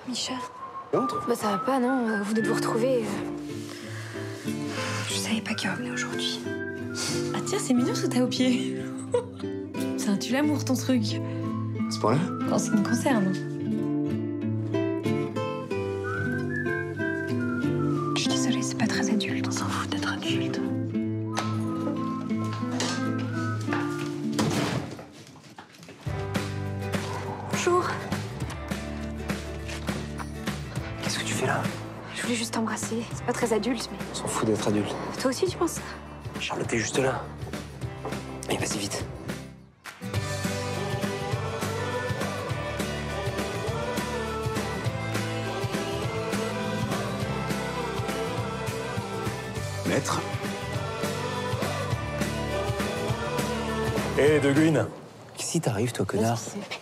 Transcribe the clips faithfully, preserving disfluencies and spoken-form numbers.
Micha. Entre. Bah ça va pas, non? Vous venez de vous retrouver. euh. Je savais pas qu'il revenait aujourd'hui. Ah tiens, c'est mignon ce que t'as au pied. C'est un tue-l'amour ton truc. À ce point-là? Quand ça me concerne. Je suis désolée, c'est pas très adulte. On s'en fout d'être adulte. Bonjour. Qu'est-ce que tu fais là? Je voulais juste t'embrasser. C'est pas très adulte, mais... On s'en fout d'être adulte. Toi aussi, tu penses ça? Charlotte est juste là. Allez, vas-y vite. Maître. Hé, hey, De Guin. Qu'est-ce qui t'arrive, toi, connard?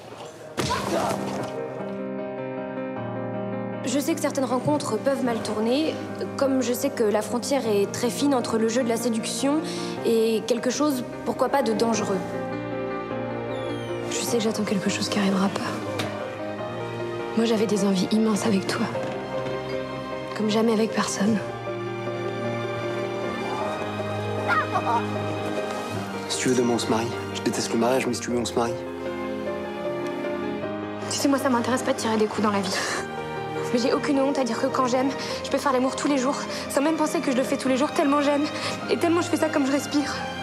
Je sais que certaines rencontres peuvent mal tourner, comme je sais que la frontière est très fine entre le jeu de la séduction et quelque chose, pourquoi pas, de dangereux. Je sais que j'attends quelque chose qui arrivera pas. Moi, j'avais des envies immenses avec toi. Comme jamais avec personne. Si tu veux, demain, on se marie. Je déteste le mariage, mais si tu veux, on se marie. Tu sais, moi, ça m'intéresse pas de tirer des coups dans la vie. Mais j'ai aucune honte à dire que quand j'aime, je peux faire l'amour tous les jours, sans même penser que je le fais tous les jours, tellement j'aime. Et tellement je fais ça comme je respire.